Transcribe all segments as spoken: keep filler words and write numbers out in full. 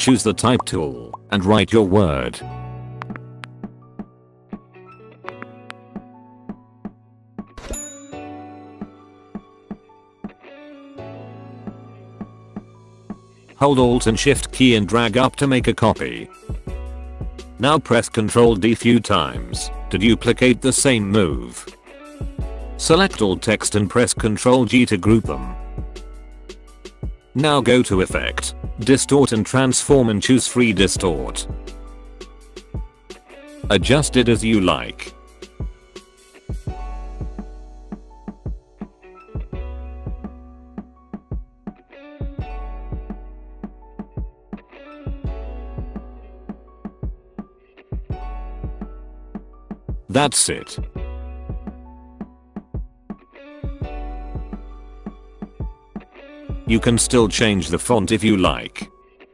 choose the type tool and write your word. Hold Alt and Shift key and drag up to make a copy. Now press control D few times to duplicate the same move. Select all text and press control G to group them. Now go to Effect, Distort and Transform and choose Free Distort. Adjust it as you like. That's it. You can still change the font if you like.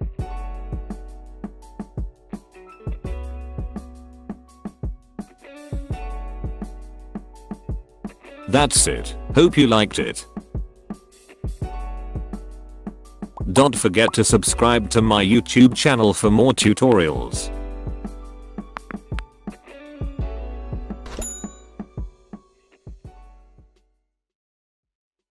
That's it. Hope you liked it. Don't forget to subscribe to my YouTube channel for more tutorials.